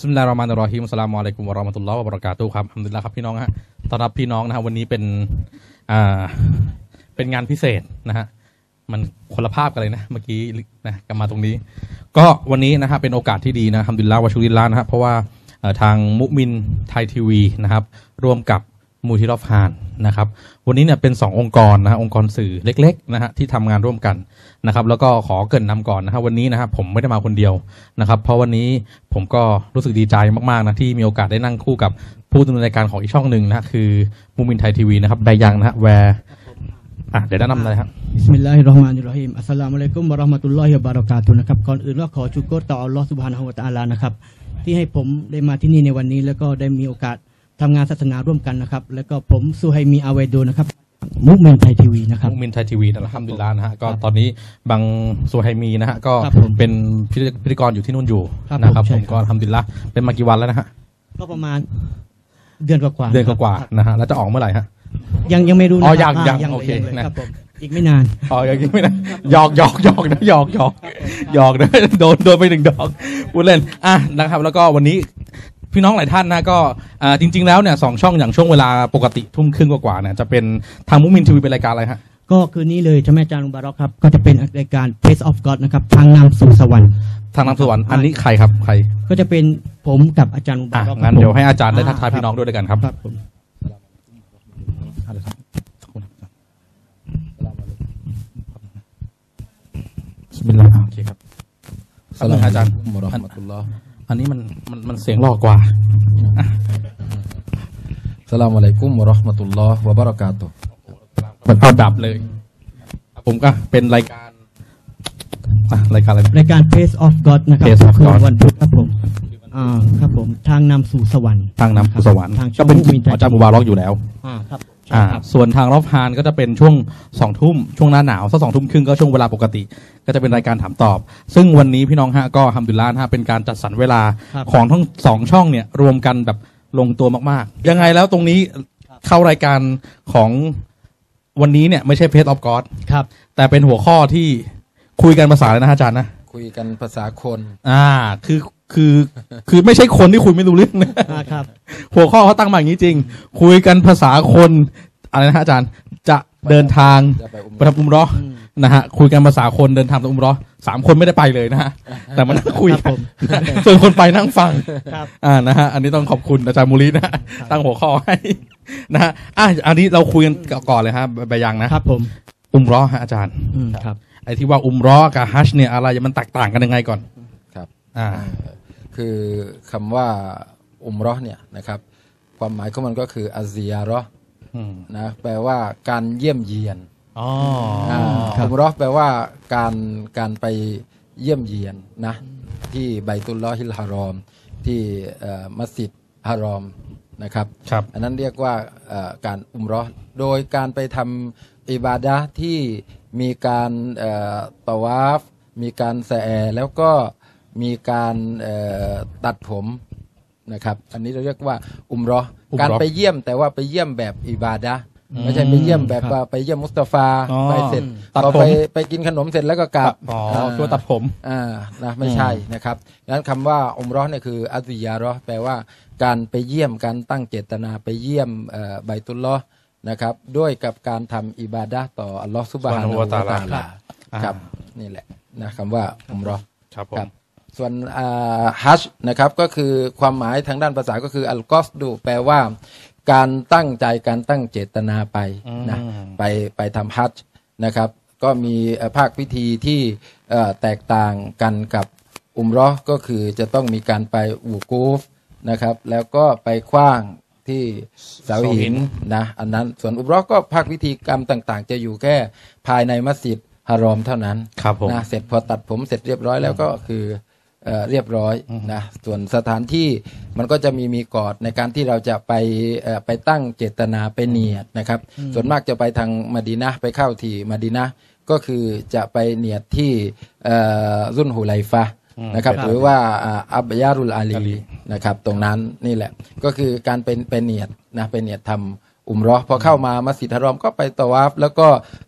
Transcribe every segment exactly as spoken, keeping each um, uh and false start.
บิสมิลลาฮิรเราะห์มานิรเราะฮีมอัสสลามุอะลัยกุมวะเราะห์มะตุลลอฮ์วะบะเราะกาตุฮ์ครับอัลฮัมดุลิลลาฮ์ครับพี่น้องฮะต้อนรับพี่น้องนะฮะวันนี้เป็นอ่าเป็นงานพิเศษนะฮะมันคนละภาพกันเลยนะเมื่อกี้นะกลับมาตรงนี้ก็วันนี้นะฮะเป็นโอกาสที่ดีนะอัลฮัมดุลิลลาฮ์วะชุกริลลาฮ์นะฮะเพราะว่าทางมุมินไทยทีวีนะครับร่วมกับมูทิรอฟฮานนะครับวันนี้เนี่ยเป็นสององค์กรนะฮะองค์กรสื่อเล็กๆนะฮะที่ทำงานร่วมกันนะครับแล้วก็ขอเกริ่นนำก่อนนะฮะวันนี้นะครับผมไม่ได้มาคนเดียวนะครับเพราะวันนี้ผมก็รู้สึกดีใจมากๆนะที่มีโอกาสได้นั่งคู่กับผู้ดำเนินรายการของอีกช่องหนึ่งนะฮะคือมุมินไทยทีวีนะครับไดยังนะฮะแวร์อ่ะเดี๋ยวแนะนำเลยครับบิสมิลลาฮิรเราะห์มานิรเราะฮีมอัสสลามุอะลัยกุมวะเราะห์มะตุลลอฮิวะบะเราะกาตุฮ์นะครับก่อนอื่นก็ขอชุกรต่ออัลเลาะห์ซุบฮานะฮูวะตะอาลานะครับที่ให้ผมได้มาที่นี่ในวันนี้แล้วก็ได้มีโอกาสทำงานศาสนาร่วมกันนะครับแล้วก็ผมซูไฮมีอาเวโดนะครับมุมินไทยทีวีนะครับมุมินไทยทีวีอัลฮัมดุลิลลาห์นะฮะก็ตอนนี้บางซูไฮมีนะฮะก็เป็นพิธีกรอยู่ที่นู่นอยู่นะครับผมก็อัลฮัมดุลิลลาห์เป็นมากี่วันแล้วนะฮะก็ประมาณเดือนกว่าๆเดือนกว่าๆนะฮะแล้วจะออกเมื่อไหร่ฮะยังยังไม่รู้อ๋อยังยังโอเคนะครับผมอีกไม่นานอ๋อยังไม่นานหยอกหยอกหยอกนะหยอกหยอกหยอกนะโดนโดนไปหนึ่งดอกพูดเล่นอ่ะนะครับแล้วก็วันนี้พี่น้องหลายท่านนะก็จริงๆแล้วเนี่ยสองช่องอย่างช่วงเวลาปกติทุ่มครึ่งกว่าๆเนี่ยจะเป็นทางมุมินทีวีเป็นรายการอะไรฮะก็คืนนี้เลยใช่ไหมอาจารย์อุบารอกครับก็จะเป็นรายการ Face of God นะครับทางนำสู่สวรรค์ทางนำสู่สวรรค์อันนี้ใครครับใครก็จะเป็นผมกับอาจารย์อุบารอกงั้นเดี๋ยวให้อาจารย์ได้ทักทายพี่น้องด้วยด้วยกันครับครับผมบิสมิลลาห์โอเคครับสวัสดีอาจารย์มุเราะห์มะตุลลอฮ์อันนี้มันมันมันเสียงหลอกกว่าอัสสลามุอะลัยกุมวะเราะห์มะตุลลอฮ์วะบะเราะกาตุฮ์มันเอาดับเลยผมก็เป็นรายการรายการอะไรรายการ Face of God นะครับคือวันพุธครับผมอ่าครับผมทางนำสู่สวรรค์ทางนำสู่สวรรค์ก็เป็นอาจารย์มุบารอกอยู่แล้วอ่าครับอ่าส่วนทางรอบฮานก็จะเป็นช่วงสองทุ่มช่วงหน้าหนาวสักสองทุ่มครึ่งก็ช่วงเวลาปกติก็จะเป็นรายการถามตอบซึ่งวันนี้พี่น้องฮะก็ฮัมดุลิลลาห์ฮะเป็นการจัดสรรเวลาของทั้งสองช่องเนี่ยรวมกันแบบลงตัวมากๆยังไงแล้วตรงนี้เข้ารายการของวันนี้เนี่ยไม่ใช่เพจออฟก็อดครับแต่เป็นหัวข้อที่คุยกันภาษาอะไรนะอาจารย์นะคุยกันภาษาคนอ่าคือคือคือไม่ใช่คนที่คุยไม่รู้เรื่องนะครับหัวข้อเขาตั้งมาอย่างนี้จริงคุยกันภาษาคนอะไรนะอาจารย์จะเดินทางไปทำอุมเราะห์นะฮะคุยกันภาษาคนเดินทางไปอุมเราะห์สามคนไม่ได้ไปเลยนะฮะแต่มันคุยส่วนคนไปนั่งฟังอ่านะฮะอันนี้ต้องขอบคุณอาจารย์มูลีนะตั้งหัวข้อให้นะฮะอ่ะอันนี้เราคุยกันก่อนเลยครับใบยังนะครับผมอุมเราะห์ฮะอาจารย์ครับไอ้ที่ว่าอุมเราะห์กับฮัจญ์เนี่ยอะไรมันแตกต่างกันยังไงก่อนครับอ่าคือคำว่าอุมเราะห์เนี่ยนะครับความหมายของมันก็คืออัซซิยาเราะห์นะแปลว่าการเยี่ยมเยียนอ๋ออุมเราะห์แปลว่าการการไปเยี่ยมเยียนนะที่ไบตุลลอฮิลฮารอมที่มัสยิดฮารอมนะครับอันนั้นเรียกว่าการอุมเราะห์โดยการไปทำอิบาดะห์ที่มีการตะวาฟมีการแสอแล้วก็มีการตัดผมนะครับอันนี้เราเรียกว่าอุมเราะห์การไปเยี่ยมแต่ว่าไปเยี่ยมแบบอิบาดะห์ไม่ใช่ไปเยี่ยมแบบว่าไปเยี่ยมมุสตาฟาไปเสร็จพอไปไปกินขนมเสร็จแล้วก็กลับอ๋อช่วยตัดผมอ่านะไม่ใช่นะครับดังนั้นคำว่าอุมเราะห์เนี่ยคืออัซซิยาเราะห์แปลว่าการไปเยี่ยมการตั้งเจตนาไปเยี่ยมไบตุลลอฮ์นะครับด้วยกับการทำอิบาดะห์ต่ออัลลอฮ์ซุบฮานะฮูวะตะอาลาครับนี่แหละนะคำว่าอุมเราะห์ครับส่วนฮัจญ์นะครับก็คือความหมายทางด้านภาษาก็คืออัลกอสดูแปลว่าการตั้งใจการตั้งเจตนาไปนะไปไปทำฮัจญ์นะครับก็มีภาคพิธีที่แตกต่างกันกับอุมเราะห์ก็คือจะต้องมีการไปวูกูฟนะครับแล้วก็ไปขว้างที่เสาหินนะอันนั้นส่วนอุมเราะห์ก็ภาคพิธีกรรมต่างๆจะอยู่แค่ภายในมัสยิดฮารอมเท่านั้นนะเสร็จพอตัดผมเสร็จเรียบร้อยแล้วก็คือเอ่อเรียบร้อยนะส่วนสถานที่มันก็จะมีมีกอดในการที่เราจะไปเอ่อไปตั้งเจตนาไปเนียดนะครับส่วนมากจะไปทางมะดีนะห์ไปเข้าที่มะดีนะห์ก็คือจะไปเนียดที่เอ่อซุลฮุไลฟะห์นะครับหรือว่าอับยารุลอาลีนะครับตรงนั้นนี่แหละก็คือการเป็นเป็นเนียดนะเป็นเนียดทำอุมเราะห์พอเข้ามามัสยิดฮารอมก็ไปตะวาฟแล้วก็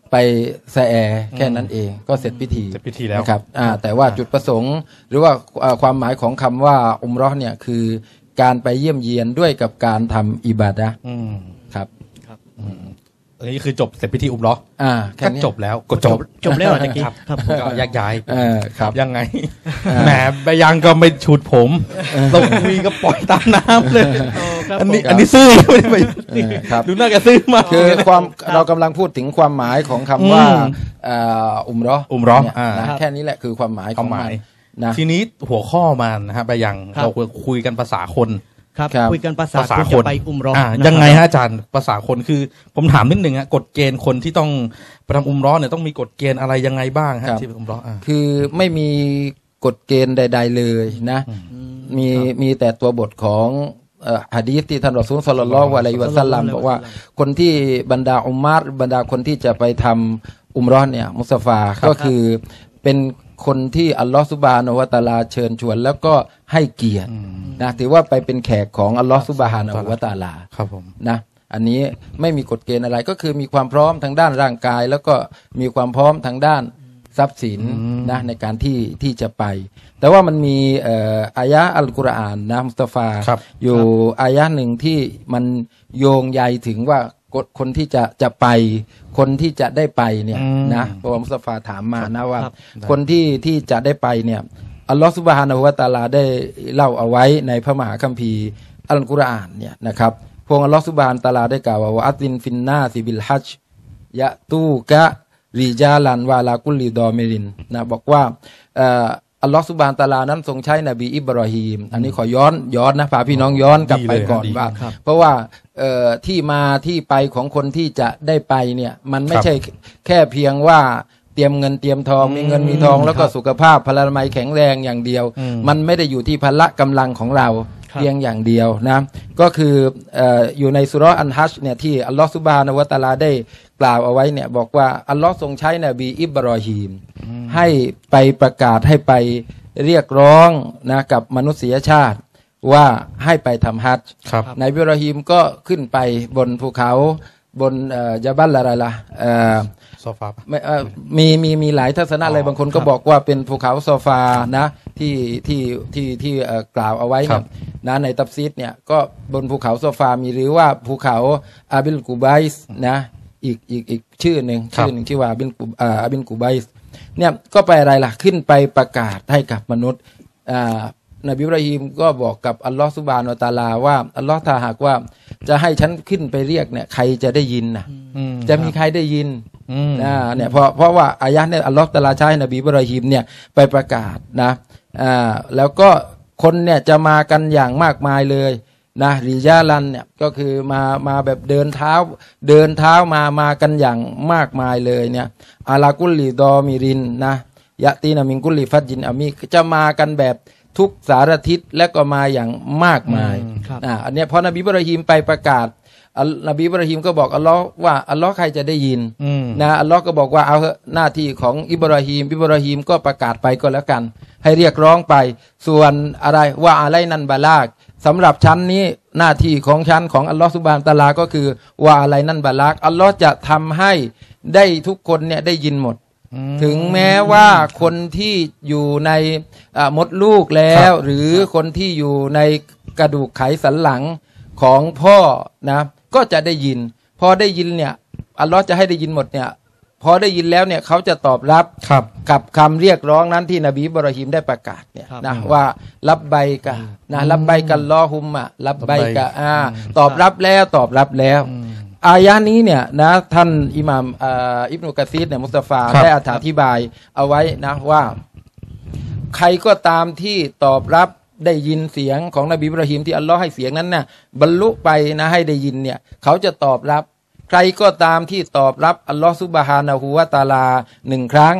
ไปแสแอแค่นั้นเองก็เสร็จพิธีเสร็จพิธีแล้วนะครับอ่าแต่ว่าจุดประสงค์หรือว่าอ่าความหมายของคำว่าอุมเราะห์เนี่ยคือการไปเยี่ยมเยียนด้วยกับการทำอิบาดะห์อืมครับอันนี้คือจบเสร็จพิธีอุมเราะห์อ่าแค่ก็นี้จบแล้วก็จบจบแล้วเหรอตะกี้ครับครับผมก็แยกย้ายเออครับยังไงแหมไปยังก็ไม่ฉุดผมเราคุยก็ปล่อยตามน้ำเลยครับอันนี้ผมอันนี้ซื่อไม่ได้ไปเออครับดูน่าแกซื่อมากคือความเรากำลังพูดถึงความหมายของคำว่าอืมเอ่ออุมเราะห์อุมเราะห์นี่ยอ่านะแค่นี้แหละคือความหมายคขวาอมงหมัมาน ยนะทีนี้หัวข้อมันนะฮะไปยังครับเราคุยกันภาษาคนครับครับคุยกันภาษาภาษาคนคจะนไปอุมเราะห์อ่านะครับยังไงฮะอาจารย์ภาษาคนคือผมถามนิดนึงฮะกฎเกณฑ์คนที่ต้องไปทำอุมเราะห์เนี่ยต้องมีกฎเกณฑ์อะไรยังไงบ้างฮะครับที่เป็นอุมเราะห์อ่าคือไม่มีกฎเกณฑ์ใด ๆ เลยนะมีมีแต่ตัวบทของเอ่อหะดีษที่ท่านรอซูลศ็อลลัลลอฮุอะลัยฮิวะซัลลัมบอกว่าคนที่บรรดาอุมมารบรรดาคนที่จะไปทำอุมเราะห์เนี่ยมุสตฟาก็คือเป็นคนที่อัลลอฮฺซุบฮานะฮูวะตะอาลาเชิญชวนแล้วก็ให้เกียรตินะถือว่าไปเป็นแขกของอัลลอฮฺซุบฮานะฮูวะตะอาลาครับผมนะอันนี้ไม่มีกฎเกณฑ์อะไรก็คือมีความพร้อมทางด้านร่างกาย แล้วก็มีความพร้อมทางด้านทรัพย์สินนะในการที่ที่จะไป แต่ว่ามันมีเอ่ออายะห์อัลกุรอานนะมุสตฟาครับอยู่อายะห์หนึ่งที่มันโยงใยถึงว่ากฎคนที่จะจะไป คนที่จะได้ไปเนี่ยอืมนะเพราะว่ามุสตฟาถามมานะว่าครับคนที่ที่จะได้ไปเนี่ยอัลลอฮฺซุบฮานะฮูวะตะอาลาได้เล่าเอาไว้ในพระมหาคัมภีร์อัลกุรอานเนี่ยนะครับพระองค์อัลลอฮฺซุบฮานะฮูวะตะอาลาได้กล่าวว่าอัตินฟินนาซิบิลฮัจญ์ยะตูกะริจาลันวาลากุลิดอเมรินนะบอกว่าเอ่ออัลลอฮฺซุบฮานะฮูวะตะอาลานั้นทรงใช้นบีอิบรอฮีมอันนี้ขอย้อนย้อนนะพาพี่น้องย้อนกลับไปดีเลยก่อนดีว่าครับเพราะว่าเอ่อที่มาที่ไปของคนที่จะได้ไปเนี่ยมันไม่ครับใช่แค่เพียงว่าเตรียมเงินเตรียมทองมีเงินมีทองแล้วก็สุขภาพพลานามัยแข็งแรงอย่างเดียวอืมมันไม่ได้อยู่ที่พละกำลังของเราครับเพียงอย่างเดียวนะก็คือเอ่ออยู่ในสุเราะห์อันฮัชเนี่ยที่อัลลอฮฺซุบฮานะฮูวะตะอาลาได้กล่าวเอาไว้เนี่ยบอกว่าอัลลอฮ์ทรงใช้นบีอิบรอฮีมให้ไปประกาศให้ไปเรียกร้องนะกับมนุษยชาติว่าให้ไปทำฮัจญ์ครับนายอิบรอฮีมก็ขึ้นไปบนภูเขาบนเอ่อยะบัลอะไรล่ะเอ่อโซฟาปะไม่เอ่อมีมีมีหลายทัศนะอ๋อเลยบางคนก็บอกว่าเป็นภูเขาโซฟานะที่ที่ที่ที่เอ่อกล่าวเอาไว้ครัเนี่ยบนะในตัฟซีดเนี่ยก็บนภูเขาโซฟามีหรือว่าภูเขาอาบิลกูไบส์นะอีกอีกอีกชื่อหนึ่งครับชื่อหนึ่งชื่อว่าอาบิลกูอ่าอาบิลกูไบส์เนี่ยก็ไปอะไรล่ะขึ้นไปประกาศให้กับมนุษย์อ่านบีอิบราฮิมก็บอกกับอัลลอฮฺซุบฮานะฮูวะตะอาลาว่าอัลลอฮ์ถ้าหากว่าจะให้ฉันขึ้นไปเรียกเนี่ยใครจะได้ยินนะอืมจะมีใครได้ยินอืมนะเนี่ยเพราะเพราะว่าอายะห์เนี่ยอัลลอฮฺตะอาลาใช้นบีอิบราฮิมเนี่ยไปประกาศนะอ่าแล้วก็คนเนี่ยจะมากันอย่างมากมายเลยนะริญาลันเนี่ยก็คือมามาแบบเดินเท้าเดินเท้ามามากันอย่างมากมายเลยเนี่ยอาลากุลลีดอมิรินนะยะตีนามิงกุลลีฟัดจินอามีจะมากันแบบทุกสารทิศและก็มาอย่างมากมายอืมครับอ่าอันเนี้ยพอนบีอิบราฮิมไปประกาศอัลนบีอิบราฮิมก็บอกอัลลอฮ์ว่าอัลลอฮ์ใครจะได้ยินอืมนะอัลลอฮ์ก็บอกว่าเอาเถอะหน้าที่ของอิบราฮิมอิบราฮิมก็ประกาศไปก็แล้วกัน ให้เรียกร้องไป ส่วนอะไรว่าอะไรนันบาลากสำหรับชั้นนี้หน้าที่ของชั้นของอัลลอฮ์ซุบฮานะฮูวะตะอาลาก็คือว่าอะไรนันบาลากอัลลอฮ์จะทำให้ได้ทุกคนเนี่ยได้ยินหมด ถึงแม้ว่าคนที่อยู่ในอ่ามดลูกแล้ว หรือคนที่อยู่ในกระดูกไขสันหลังของพ่อนะก็จะได้ยิน พอได้ยินเนี่ยอัลลอฮ์จะให้ได้ยินหมดเนี่ยพอได้ยินแล้วเนี่ยเขาจะตอบรับครับกับคำเรียกร้องนั้นที่นบีอิบราฮิมได้ประกาศเนี่ยครับนะว่ารับใบกะนะรับใบกันลอฮุมมะรับใบกะอ่าตอบรับแล้วตอบรับแล้ว อายะห์นี้เนี่ยนะท่านอิหม่ามอ่าอิบนุกะซีรเนี่ยมุสตฟาครับได้อธิบายเอาไว้นะว่า ใครก็ตามที่ตอบรับได้ยินเสียงของนบีอิบราฮิมที่อัลลอฮ์ให้เสียงนั้นน่ะบรรลุไปนะให้ได้ยินเนี่ยเขาจะตอบรับ ใครก็ตามที่ตอบรับอัลลอฮ์ซุบฮานะฮูวะตะอาลาหนึ่งครั้ง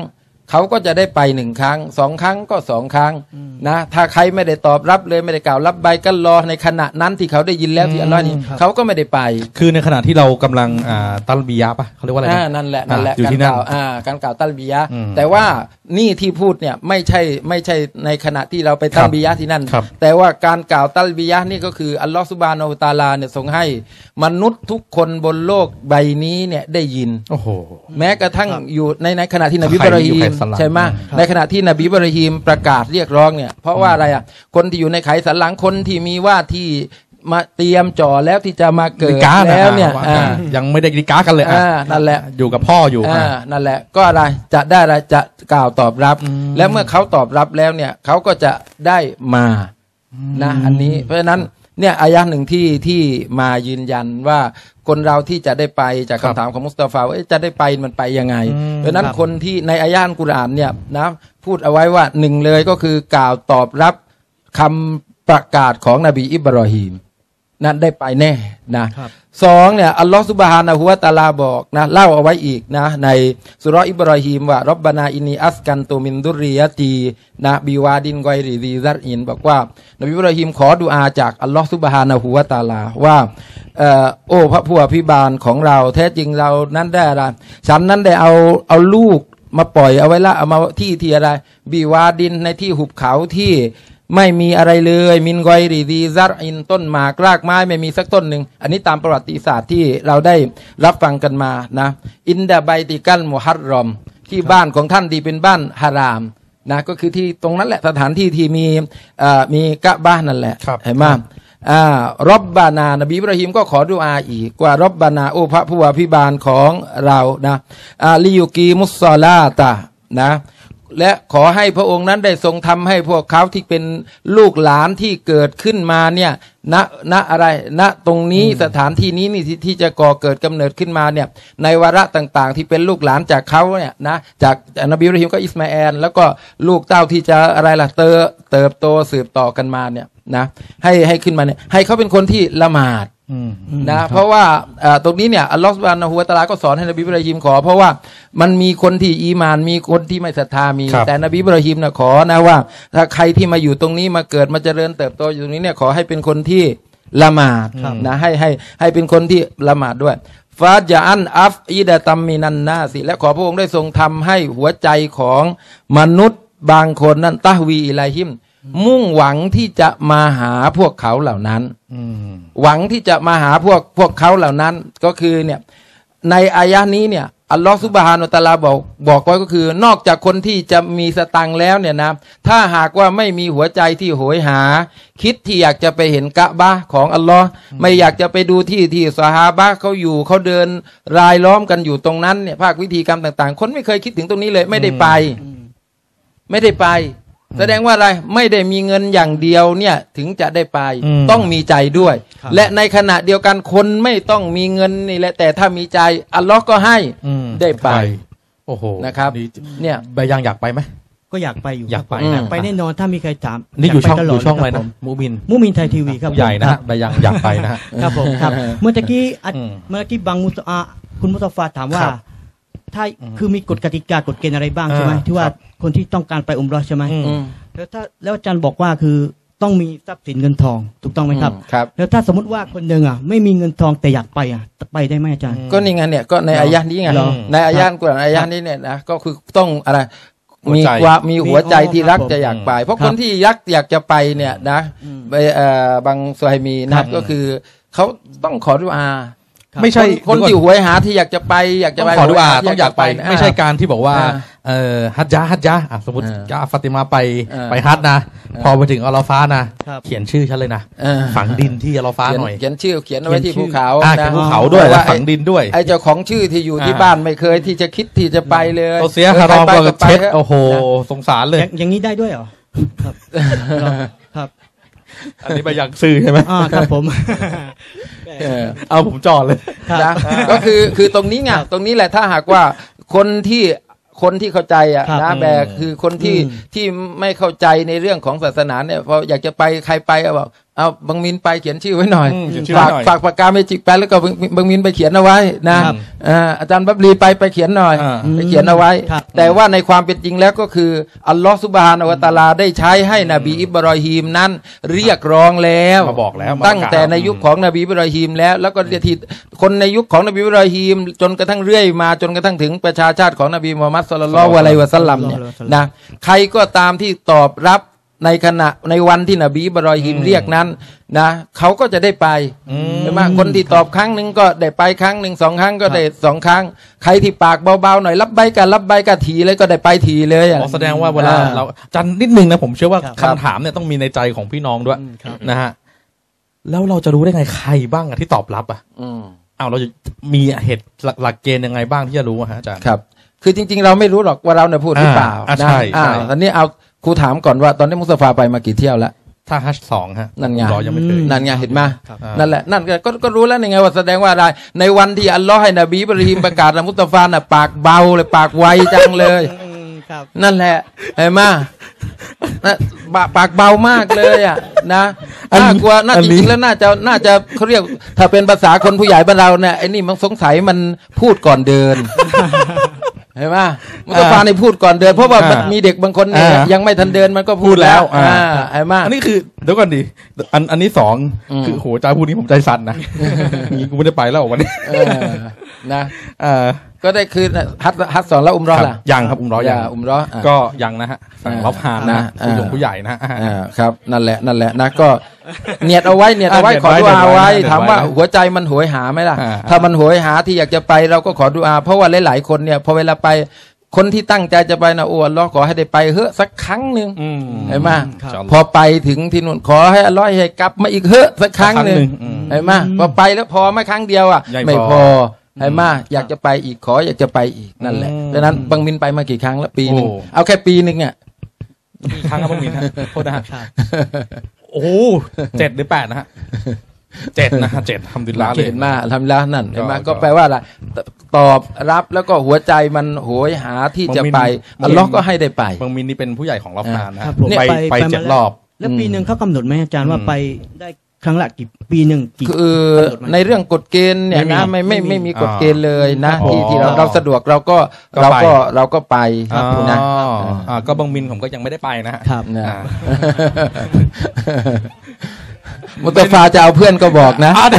เขาก็จะได้ไปหนึ่งครั้งสองครั้งก็สองครั้งนะถ้าใครไม่ได้ตอบรับเลยไม่ได้กล่าวรับใบก็รอในขณะนั้นที่เขาได้ยินแล้วที่อัลลอฮ์นี่เขาก็ไม่ได้ไปคือในขณะที่เรากำลังอ่าตัลบียะปะเขาเรียกว่าอะไรนะนั่นแหละนั่นแหละอยู่ที่นั่นอ่าการกล่าวตัลบียะแต่ว่านี่ที่พูดเนี่ยไม่ใช่ไม่ใช่ในขณะที่เราไปตัลบียะที่นั่นแต่ว่าการกล่าวตัลบียะนี่ก็คืออัลลอฮ์ซุบฮานะฮูวะตะอาลาเนี่ยทรงให้มนุษย์ทุกคนบนโลกใบนี้เนี่ยได้ยินโอ้โหแม้กระทั่งอยู่ในในขณะที่นบีอิบราฮิมใช่ไหมในขณะที่นบีอิบราฮิมประกาศเรียกร้องเนี่ยเพราะว่าอะไรอ่ะคนที่อยู่ในไขสันหลังคนที่มีว่าที่มาเตรียมจ่อแล้วที่จะมาเกิดแล้วเนี่ยยังไม่ได้กิกากันเลยอ่านั่นแหละอยู่กับพ่ออยู่อ่านั่นแหละก็อะไรจะได้อะไรจะกล่าวตอบรับและเมื่อเขาตอบรับแล้วเนี่ยเขาก็จะได้มานะอันนี้เพราะฉะนั้นเนี่ยอายะหนึ่งที่ที่มายืนยันว่าคนเราที่จะได้ไปจากคำถามของมุสตาฟาว่าจะได้ไปมันไปยังไงเพราะนั้นคนที่ในอายะอัลกุรอานเนี่ยนะพูดเอาไว้ว่าหนึ่งเลยก็คือกล่าวตอบรับคำประกาศของนบีอิบรอฮีมนั้นได้ไปแน่นะสองเนี่ยอัลลอฮฺซุบฮานะฮูวะตะอาลาบอกนะเล่าเอาไว้อีกนะในสุเราะห์อิบรอฮีมว่าร็อบบานาอินนีอัสกันตุมินดุริยะตีนะบิวาดินกอยริซีซัรอินบอกว่านบีอิบรอฮีมขอดุอาจากอัลลอฮฺซุบฮานะฮูวะตะอาลาว่าเอ่อโอ้พระผู้อภิบาลของเราแท้จริงเรานั้นได้อะไรฉันนั้นได้เอาเอาลูกมาปล่อยเอาไว้ละเอามาที่ที่อะไรบิวาดินในที่หุบเขาที่ไม่มีอะไรเลยมินกอยรีดีซัรอินต้นหมากรากไม้ไม่มีสักต้นหนึ่งอันนี้ตามประวัติศาสตร์ที่เราได้รับฟังกันมานะอินดาไบติกันมุฮัรรอมที่บ้านของท่านดีเป็นบ้านฮารามนะก็คือที่ตรงนั้นแหละสถานที่ที่มีอ่ามีกะบะนั่นแหละเห็นไหมอ่ารอบบานานบีอิบราฮิมก็ขอดุอาอีกว่ารอบบานาโอพระผู้อภิบาลของเรานะอ่าลิยุกีมุสซอลาตะนะและขอให้พระองค์นั้นได้ทรงทำให้พวกเขาที่เป็นลูกหลานที่เกิดขึ้นมาเนี่ยณณอะไรณตรงนี้สถานที่นี้นี่ที่ที่จะก่อเกิดกำเนิดขึ้นมาเนี่ยในวาระต่างๆที่เป็นลูกหลานจากเขาเนี่ยนะจากนบีอิบราฮิมก็อิสมาแอลแล้วก็ลูกเต้าที่จะอะไรล่ะเติบเติบโตสืบต่อกันมาเนี่ยนะให้ให้ขึ้นมาเนี่ยให้เขาเป็นคนที่ละหมาดนะเพราะว่าตรงนี้เนี่ยอัลลอฮฺซุบฮานะฮูวะตะอาลาก็สอนให้นบีอิบราฮิมขอเพราะว่ามันมีคนที่อีมานมีคนที่ไม่ศรัทธามีแต่นบีอิบราฮิมนะขอนะว่าถ้าใครที่มาอยู่ตรงนี้มาเกิดมาเจริญเติบโตอยู่ตรงนี้เนี่ยขอให้เป็นคนที่ละหมาดนะให้ให้ให้เป็นคนที่ละหมาดด้วยฟาจาอันอัฟอิดะตัมมินันนาสิและขอพระองค์ได้ทรงทำให้หัวใจของมนุษย์บางคนนั้นตะฮวีอิลัยฮิมมุ่งหวังที่จะมาหาพวกเขาเหล่านั้นหวังที่จะมาหาพวกพวกเขาเหล่านั้นก็คือเนี่ยในอายะนี้เนี่ยอัลลอฮฺซุบฮานะฮูวะตะอาลาบอกบอกไว้ก็คือนอกจากคนที่จะมีสตังค์แล้วเนี่ยนะถ้าหากว่าไม่มีหัวใจที่โหยหาคิดที่อยากจะไปเห็นกะบะของอัลลอฮ์ไม่อยากจะไปดูที่ที่ซอฮาบะห์เขาอยู่เขาเดินรายล้อมกันอยู่ตรงนั้นเนี่ยภาควิธีกรรมต่างๆคนไม่เคยคิดถึงตรงนี้เลยไม่ได้ไปไม่ได้ไปแสดงว่าอะไรไม่ได้มีเงินอย่างเดียวเนี่ยถึงจะได้ไปต้องมีใจด้วยและในขณะเดียวกันคนไม่ต้องมีเงินนี่แหละแต่ถ้ามีใจอัลลอฮ์ก็ให้ได้ไปโอ้โหนะครับเนี่ยใบยังอยากไปไหมก็อยากไปอยู่อยากไปนะไปแน่นอนถ้ามีใครถามนี่อยู่ช่องอยู่ช่องอะไรนะมูมินมูมินไทยทีวีครับใหญ่นะใบยังอยากไปนะครับผมครับเมื่อกี้เมื่อกี้บางมุตอาคุณมุตฟาถามว่าถ้าคือมีกฎกติกากฎเกณฑ์อะไรบ้างใช่ไหมที่ว่าคนที่ต้องการไปอุมเราะห์ใช่ไหมแล้วถ้าแล้วอาจารย์บอกว่าคือต้องมีทรัพย์สินเงินทองถูกต้องไหมครับครับแล้วถ้าสมมติว่าคนหนึ่งอ่ะไม่มีเงินทองแต่อยากไปอ่ะไปได้ไหมอาจารย์ก็นี่ไงเนี่ยก็ในอายะนี้ไงในอายะกุรอานอายะนี้เนี่ยนะก็คือต้องอะไรมีความมีหัวใจที่รักจะอยากไปเพราะคนที่รักอยากจะไปเนี่ยนะไปบางซอยมีนะก็คือเขาต้องขอดุอาไม่ใช่คนที่หวยหาที่อยากจะไปอยากจะไปขอดุอาต้องอยากไปไม่ใช่การที่บอกว่าเอ่อฮัจญะฮัจญะสมมติกาฟาติมาไปไปฮัจนะพอไปถึงอัลลอฮ์ฟ้านะเขียนชื่อฉันเลยนะฝังดินที่อัลลอฮ์ฟ้าหน่อยเขียนชื่อเขียนไว้ที่ภูเขาเขียนภูเขาด้วยแล้วฝังดินด้วยไอ้เจ้าของชื่อที่อยู่ที่บ้านไม่เคยที่จะคิดที่จะไปเลยตัวเสียคารอมก็เช็ดโอ้โหสงสารเลยอย่างนี้ได้ด้วยเหรอครับครับอันนี้ไปยังซื้อใช่ไหมอ่าครับผมเอาผมจอดเลยนะก็คือคือตรงนี้ไงตรงนี้แหละถ้าหากว่าคนที่คนที่เข้าใจอ่ะนะแบกคือคนที่ที่ไม่เข้าใจในเรื่องของศาสนาเนี่ยพออยากจะไปใครไปก็บอกเอาบังมินไปเขียนชื่อไว้หน่อยอืมเขียนชื่อฝากไว้หน่อยฝากปากกาเมจิกไปแล้วก็บังบังมินไปเขียนเอาไว้นะครับ อ่าอาจารย์บับลีไปไปเขียนหน่อยอ่าไปเขียนเอาไว้ครับแต่ว่าในความเป็นจริงแล้วก็คืออัลลอฮฺซุบฮานะฮูวะตะอาลาได้ใช้ให้นบีอิบรอฮีมนั้นเรียกร้องแล้วมาบอกแล้วมาตั้งประกาศแต่ในยุคของนบีอิบรอฮีมแล้วแล้วก็ที่คนในยุคของนบีอิบรอฮีมจนกระทั่งเรื่อยมาจนกระทั่งถึงประชาชาติของนบีมุฮัมมัดศ็อลลัลลอฮุอะลัยฮิวะซัลลัมเนี่ยนะใครก็ตามที่ตอบรับในขณะในวันที่นบีอิบรอฮีมเรียกนั้นนะเขาก็จะได้ไปใช่ไหมคนที่ตอบครั้งหนึ่งก็ได้ไปครั้งหนึ่งสองครั้งก็ได้สองครั้งใครที่ปากเบาๆหน่อยรับใบกันรับใบกันทีเลยก็ได้ไปทีเลยอ่ะอ๋อแสดงว่าเวลาอ่าเราจันนิดนึงนะผมเชื่อว่าครับคำถามเนี่ยต้องมีในใจของพี่น้องด้วยอืมครับนะฮะแล้วเราจะรู้ได้ไงใครบ้างอะที่ตอบรับอะอืมอ้าวเราจะมีเหตุหลักหลักเกณฑ์ยังไงบ้างที่จะรู้อะฮะอาจารย์ครับ คือจริงๆ เราไม่รู้หรอกว่าเราเนี่ยพูดหรือเปล่าอ่านะใช่ใช่อ่าตอนนี้เอาครูถามก่อนว่าตอนนี้มุสตาฟาไปมากี่เที่ยวแล้วถ้าฮัชสองฮะนั่นไงรอยังไม่เคยนั่นไงเห็นไหมครับนั่นแหละนั่นก็ก็ก็รู้แล้วนี่ไงว่าแสดงว่าอะไรในวันที่อัลลอฮ์ให้นบีอิบราฮิมประกาศนะมุสตาฟาน่ะปากเบาเลยปากไวจังเลยอืมครับนั่นแหละเห็นไหมนะปากปากเบามากเลยอ่ะนะอันน่ากลัวน่าอันจนี้ริงๆแล้วน่าจะน่าจะเขาเรียกถ้าเป็นภาษาคนผู้ใหญ่บ้านเราเนี่ยไอ้นี่มันสงสัยมันพูดก่อนเดิน เห็นไหมมุสตาฟาในพูดก่อนเดิน เพราะว่ามันมีเด็กบางคนเนี่ยอ่ายัยังไม่ทันเดินมันก็พูดแล้วอ่าอ่าเห็นไหมอันนี้คือเดี๋ยวก่อนดิอันอันนี้สองอืมคือโหอาจารย์พูดนี้ผมใจสั่นนะงี้กูไม่ได้ไปแล้ววันนี้เออนะเออก็ได้คือฮัตฮัตสอนแล้วอุมเรอครับล่ะยังครับอุมเร้อยังอุมเรออ่ะก็ยังนะฮะสั่งรับหานนะอ่าผู้ยงผู้ใหญ่นะฮะอ่าครับนั่นแหละนั่นแหละนะก็เนียดเอาไว้เนียดเอาไว้อ่าขอดุอาเนียดไว้ไว้เนียดไว้ถามว่าหัวใจมันโหยหาไหมล่ะอ่าถ้ามันโหยหาที่อยากจะไปเราก็ขอดุอา เพราะว่าหลายๆคนเนี่ยพอเวลาไปคนที่ตั้งใจจะไปนะโอ้อัลเลอฮ์ขอให้ได้ไปเฮ้อะสักครั้งหนึ่งอืมเห็นไหมครับพอไปถึงที่นู่นขอให้อัลเลอฮ์ให้กลับมาอีกเฮ้อะสักครั้งหนึ่งสักครั้งหนึ่งอืมเห็นไหมพอไปแล้วพอไม่ครั้งเดียวอ่ะยังไม่พอพอเห็นไหมอยากจะไปอีกขออยากจะไปอีกนั่นแหละอืมดังนั้นบังมินไปมากี่ครั้งแล้วปีหนึ่งโอ้เอาแค่ปีหนึ่งอ่ะกี่ครั้งครับพวกนี้ฮะโทษนะฮะครับโอ้โหเจ็ดหรือแปดนะฮะเจ็ดนะฮะเจ็ดทำดุลิลลาห์เลยเห็นมาทำแล้วนั่นเห็นไหมก็ก็แปลว่าอะไรตตอบรับแล้วก็หัวใจมันโหยหาที่จะไปบางมินอัลเลอฮ์ก็ให้ได้ไปบางมินนี่เป็นผู้ใหญ่ของรับหานนะครัฮะบผมไปไปไปไปมาเจ็ดแล้วรอบแล้วปีหนึ่งเขากำหนดไหมอาจารย์ว่าอืมไปได้ครั้งละกี่ปีหนึ่งกี่คือกำหนดไหมในเรื่องกฎเกณฑ์เนี่ยนะไม่ไม่มีไม่ไม่มีอ่ากฎเกณฑ์เลยนะอ๋อที่ที่เราเราสะดวกเราก็ก็เราไปก็เราก็ไปอ๋อนะอ่าก็บางมินผมก็ยังไม่ได้ไปนะฮะครับนะอ่ามุตฟาจะเอาเพื่อนก็บอกนะอ่าได้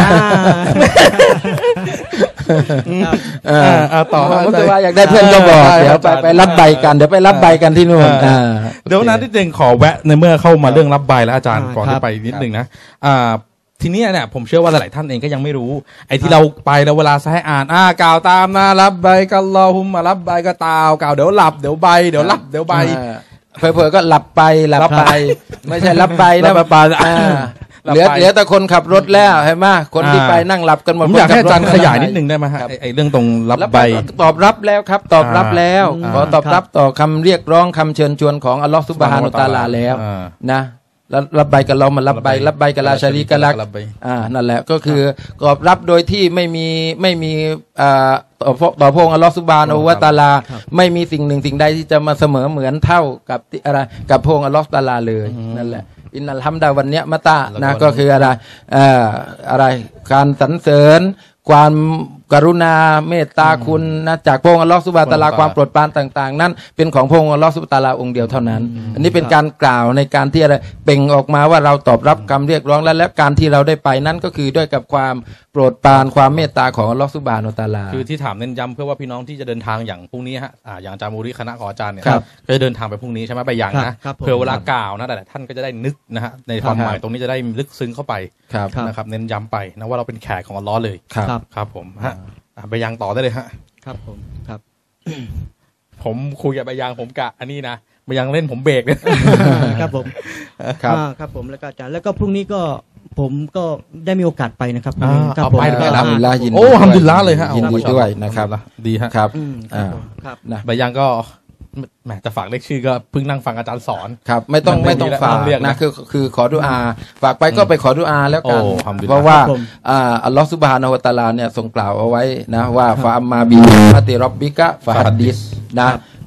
ครับเอออ่าอ่าต่อมุตฟาอยากได้เพื่อนก็บอกได้เดี๋ยวไปได้ไปรับใบกันเดี๋ยวไปรับใบกันที่นู่นอ่าอ่าเดี๋ยวนะที่จริงขอแวะในเมื่อเข้ามาเรื่องรับใบแล้วอาจารย์อ่าก่อนครัที่บไปนิดนึงนะอ่าทีนี้เนี่ยผมเชื่อว่าหลายๆท่านเองก็ยังไม่รู้ ไอ้ที่เราไปแล้วเวลาให้อ่านอ่ากล่าวตามนะรับใบกัลลอฮุมมารับใบก็ตาวกล่าวเดี๋ยวหลับเดี๋ยวใบเดี๋ยวหลับเดี๋ยวใบเผลอๆก็หลับไปหลับไป ไม่ใช่รับไปนะรับไปอ่าหลับเหลือไปเหลือแต่คนขับรถแล้วเห็นไหมคนที่อ่าไปนั่งหลับกันหมผดมอยากให้อาจารย์คขขับยายนิดนึงได้ไหมฮะไอ้ไอ้เรื่องตรงรับรับใบตอบรับแล้วครับ ตอบรับแล้วอ่าขอตอบรับต่อคำเรียกร้องคำเชิญชวนของอัลลอฮฺซุบฮานะฮูวะตะอาลาแล้วอ่านะแล้วรับใบกับเรามารับใบรับใบกับลาชารีกะลักรับใบอ่านั่นแหละก็คือตอบรับโดยที่ไม่มีไม่มีอ่าต่อพระต่อพระองค์อัลลอฮฺซุบฮานะฮูวะตะอาลา ไม่มีสิ่งหนึ่งสิ่งใดที่จะมาเสมอเหมือนเท่ากับที่อะไรกับพระองค์อัลลอฮฺตะอาลาเลยนั่นแหละอินนัลฮัมดาวันเนี้ยมะตะนะก็คืออะไรเอ่ออะไรการสรรเสริญความกรุณาเมตตาคุณนะจากพระองค์อัลลอฮฺซุบฮานะฮูวะตะอาลาความโปรดปรานต่างๆ นั้นเป็นของพระองค์อัลลอฮฺซุบฮานะฮูวะตะอาลาองค์เดียวเท่านั้น อันนี้เป็นการกล่าวในการที่อะไรเปล่งออกมาว่าเราตอบรับคำเรียกร้องและและการที่เราได้ไปนั้นก็คือด้วยกับความโปรดปรานความเมตตาของอัลลอฮฺซุบฮานะฮูวะตะอาลาคือที่ถามเน้นย้ำเพื่อว่าพี่น้องที่จะเดินทางอย่างพรุ่งนี้ฮะอ่าอย่างอาจารย์มูริคณะของอาจารย์เนี่ยครับก็จะเดินทางไปพรุ่งนี้ใช่ไหมไปอย่างนะครับผมเพื่อเวลากล่าวนะแต่ละท่านก็จะได้นึกนะฮะในความครับหมายตรงนี้จะได้ลึกซึ้งเข้าไปครับครับนะครับเน้นย้ำไปนะว่าเราเป็นแขกของอัลลอฮ์เลยครับครับครับผมฮะอ่ะไปยังต่อได้เลยฮะครับผมครับผมคุยกับใบยางผมกะอันนี้นะใบยางเล่นผมเบรกเนี่ยครับผมครับอ่าครับผมแล้วก็อาจารย์แล้วก็พรุ่งนี้ก็ผมก็ได้มีโอกาสไปนะครับอ่าครับเอาผมไปด้วยอัลฮัมดุลิลลาฮ์ยินดีโอ้ด้วยทำดุลิลละเลยฮะยินดีด้วยนะครับดีฮะครับอืมครับผมครับนะใบยางก็แหมจะฝากเลขชื่อก็เพิ่งนั่งฟังอาจารย์สอนครับไม่ต้องมันไม่ไม่ต้องมีแล้วฝากต้องเรียกนะนะคือคือขอดุอาฝากไปก็ไปขอดุอาแล้วกันโอ้ทำดีเพราะว่าครับผมอ่าอัลลอฮฺซุบฮานะฮูวะตะอาลาเนี่ยทรงกล่าวเอาไว้นะว่าฟาอัมมาบิมาติร็อบบิกะฟาฮัดดิสนะ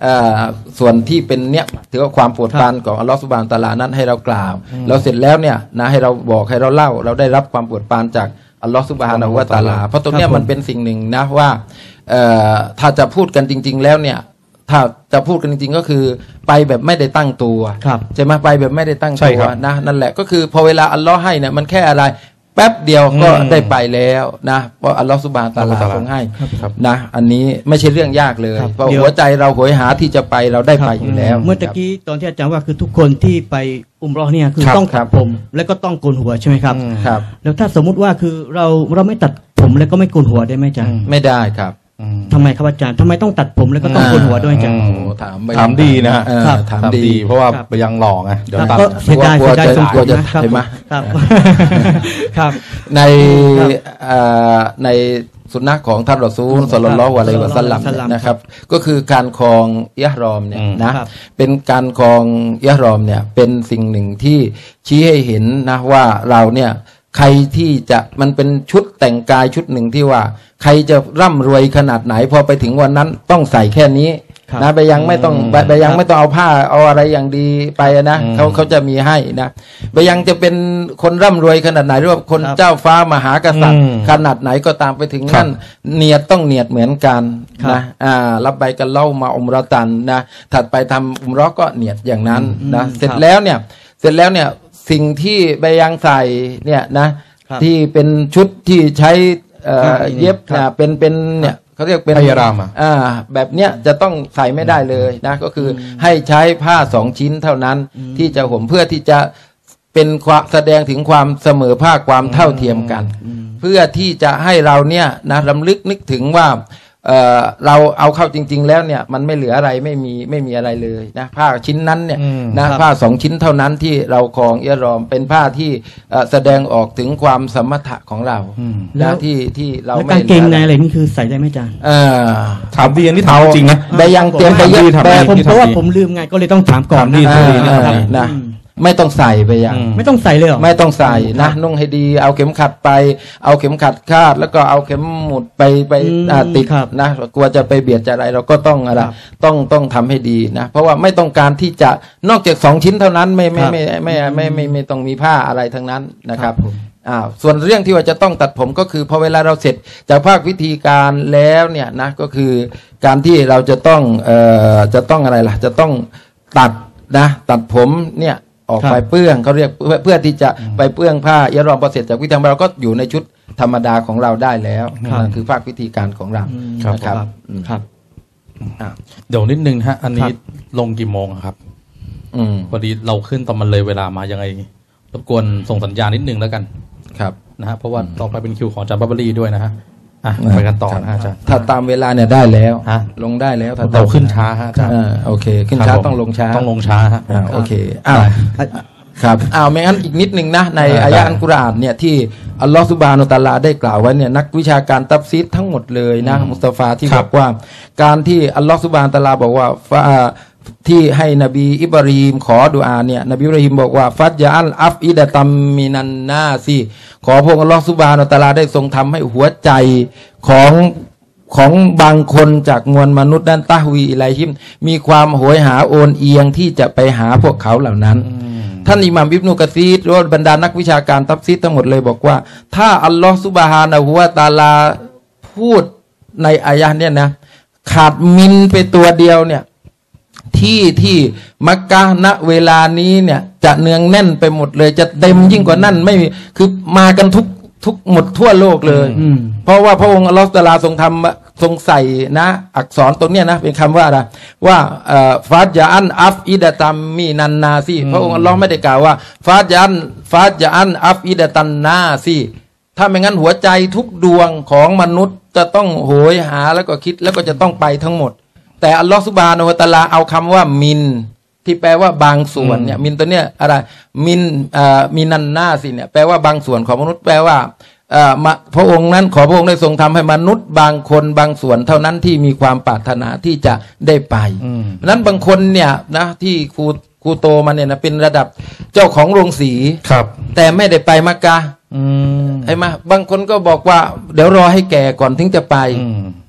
ส่วนที่เป็นเนี้ยถือว่าความโปรดปรานของอัลลอฮฺซุบฮานะฮูวะตะอาลานั้นให้เรากล่าวแล้วเสร็จแล้วเนี่ยนะให้เราบอกให้เราเล่าเราได้รับความโปรดปรานจากอัลลอฮฺซุบฮานะฮูวะตะอาลาเพราะตรงเนี้ยมันเป็นสิ่งหนึ่งนะว่าถ้าจะพูดกันจริงๆแล้วเนี่ยถ้าจะพูดกันจริงๆก็คือไปแบบไม่ได้ตั้งตัวใช่ไหมไปแบบไม่ได้ตั้งตัวนะนั่นแหละก็คือพอเวลาอัลลอฮ์ให้เนี่ยมันแค่อะไรแป๊บเดียวก็ได้ไปแล้วนะเพราะอัลลอฮฺซุบฮานะฮูวะตะอาลาทรงให้นะอันนี้ไม่ใช่เรื่องยากเลยเพราะหัวใจเราโหยหาที่จะไปเราได้ไปอยู่แล้วเมื่อตะกี้ตอนที่อาจารย์ว่าคือทุกคนที่ไปอุมเราะห์เนี่ยคือต้องตัดผมแล้วก็ต้องโกนหัวใช่ไหมครับครับแล้วถ้าสมมุติว่าคือเราเราไม่ตัดผมแล้วก็ไม่โกนหัวได้ไหมอาจารย์ไม่ได้ครับทำไมครับอาจารย์ทำไมต้องตัดผมแล้วก็ต้องโกนหัวด้วยอาจารย์ถามถามดีนะฮะถามดีเพราะว่าไปยังหล่อไงเดี๋ยวตัดเสียดายเสียดายสมควรจะใช่ไหมครับครับในในสุนนะของท่านรอซูลศ็อลลัลลอฮุอะลัยฮิวะซัลลัมนะครับก็คือการครองอิหรอมเนี่ยนะเป็นการครองอิหรอมเนี่ยเป็นสิ่งหนึ่งที่ชี้ให้เห็นนะว่าเราเนี่ยใครที่จะมันเป็นชุดแต่งกายชุดหนึ่งที่ว่าใครจะร่ำรวยขนาดไหนพอไปถึงวันนั้นต้องใส่แค่นี้นะไปยังไม่ต้องไปยังไม่ต้องเอาผ้าเอาอะไรอย่างดีไปนะเขาเขาจะมีให้นะไปยังจะเป็นคนร่ำรวยขนาดไหนหรือว่าคนเจ้าฟ้ามหากษัตริย์ขนาดไหนก็ตามไปถึงนั่นเนียดต้องเนียดเหมือนกันนะอ่ารับใบกันเล่ามาอุมเราะตันนะถัดไปทำอุมเราะห์ก็เนียดอย่างนั้นนะเสร็จแล้วเนี่ยเสร็จแล้วเนี่ยสิ่งที่ใบยังใส่เนี่ยนะที่เป็นชุดที่ใช้เย็บนะเป็นเป็นเนี่ยเขาเรียกเป็นพยารามอ่าแบบเนี้ยจะต้องใส่ไม่ได้เลยนะก็คือให้ใช้ผ้าสองชิ้นเท่านั้นที่จะห่มเพื่อที่จะเป็นความแสดงถึงความเสมอภาคความเท่าเทียมกันเพื่อที่จะให้เราเนี่ยนะรำลึกนึกถึงว่าเอ่อเราเอาเข้าจริงๆแล้วเนี่ยมันไม่เหลืออะไรไม่มีไม่มีอะไรเลยนะผ้าชิ้นนั้นเนี่ยนะผ้าสองชิ้นเท่านั้นที่เราครองอิหรอมเป็นผ้าที่แสดงออกถึงความสมถะของเราแล้วที่ที่เราไม่กางเกงในอะไรนี่คือใส่ได้ไหมจ๊ะเออถามดีอันนี้ถามจริงนะแต่ยังเตรียมไปเยอะแต่ผมเพราะว่าผมลืมไงก็เลยต้องถามก่อนนะไม่ต้องใส่ไปอย่างไม่ต้องใส่เลยหรอไม่ต้องใส่นะนุ่งให้ดีเอาเข็มขัดไปเอาเข็มขัดคาดแล้วก็เอาเข็มหมุดไปไปติดนะกลัวจะไปเบียดจะอะไรเราก็ต้องอะไรต้องต้องทำให้ดีนะเพราะว่าไม่ต้องการที่จะนอกจากสองชิ้นเท่านั้นไม่ไม่ไม่ไม่ไม่ไม่ไม่ต้องมีผ้าอะไรทั้งนั้นนะครับอ้าวส่วนเรื่องที่ว่าจะต้องตัดผมก็คือพอเวลาเราเสร็จจากภาควิธีการแล้วเนี่ยนะก็คือการที่เราจะต้องเอ่อจะต้องอะไรล่ะจะต้องตัดนะตัดผมเนี่ยออกไปเปื้องเขาเรียกเพื่อเพื่อที่จะไปเปื้องผ้าอิหรอมพอเสร็จจากวิธีเราก็อยู่ในชุดธรรมดาของเราได้แล้วนั่นคือภาควิธีการของเรานะครับครับเดี๋ยวนิดนึงฮะอันนี้ลงกี่โมงครับพอดีเราขึ้นตอนมันเลยเวลามายังไงรบกวนส่งสัญญาณนิดนึงแล้วกันครับนะฮะเพราะว่าต่อไปเป็นคิวของอาจารย์บับเบอรี่ด้วยนะฮะอ่ะไปกันต่อนะอาจารย์ถ้าตามเวลาเนี่ยได้แล้วลงได้แล้วถ้าเราขึ้นช้าฮะอาจารย์โอเคขึ้นช้าต้องลงช้าต้องลงช้าฮะโอเคอ้าวครับอ้าวไม่งั้นอีกนิดนึงนะในอายะอัลกุรอานเนี่ยที่อัลลอฮฺซุบฮานะฮูวะตะอาลาได้กล่าวไว้เนี่ยนักวิชาการตัฟซีรทั้งหมดเลยนะมุสตาฟาที่บอกว่าการที่อัลลอฮฺซุบฮานะฮูวะตะอาลาบอกว่าที่ให้นบีอิบราฮิมขอดุอาเนี่ยนบีอิบราฮิมบอกว่าฟัดยาอัลอัฟอิดะตัมมินันนาซีขอพระองค์อัลลอฮฺซุบฮานะฮูวะตะอาลาได้ทรงทำให้หัวใจของของบางคนจากมวลมนุษย์ด้านตะฮวีอิไลฮิมมีความโหยหาโอนเอียงที่จะไปหาพวกเขาเหล่านั้นท่านอิหม่ามอิบนุกะซีรหรือบรรดานักวิชาการตัฟซีรทั้งหมดเลยบอกว่าถ้าอัลลอฮฺซุบฮานะฮูวะตะอาลาพูดในอายะห์เนี่ยนะขาดมินไปตัวเดียวเนี่ยที่ที่มักกะฮ์ณเวลานี้เนี่ยจะเนืองแน่นไปหมดเลยจะเต็มยิ่งกว่านั้นไม่มีคือมากันทุกทุกหมดทั่วโลกเลยเพราะว่าพระองค์อัลลอฮฺตะอาลาทรงทำทรงใส่นะอักษรตรงเนี้ยนะเป็นคำว่าอะไรว่าฟาจาอันอัฟอิดะตัมมีนันนาซีพระองค์อัลลอฮฺไม่ได้กล่าวว่าฟาจาอันฟาจาอันอัฟอิดะตันนาซีถ้าไม่งั้นหัวใจทุกดวงของมนุษย์จะต้องโหยหาแล้วก็คิดแล้วก็จะต้องไปทั้งหมดแต่อัลลอฮฺซุบฮานะฮูวะตะอาลาเอาคำว่ามินที่แปลว่าบางส่วนเนี่ยมินตัวเนี้ยอะไรมินอ่ามินันนาสิเนี่ยแปลว่าบางส่วนของมนุษย์แปลว่าอ่าพระองค์นั้นขอพระองค์ได้ทรงทำให้มนุษย์บางคนบางส่วนเท่านั้นที่มีความปรารถนาที่จะได้ไปนั้นบางคนเนี่ยนะที่ครูครูโตมาเนี่ยนะเป็นระดับเจ้าของโรงสีครับแต่ไม่ได้ไปมักกะฮ์ไอ้มาบางคนก็บอกว่าเดี๋ยวรอให้แก่ก่อนถึงจะไป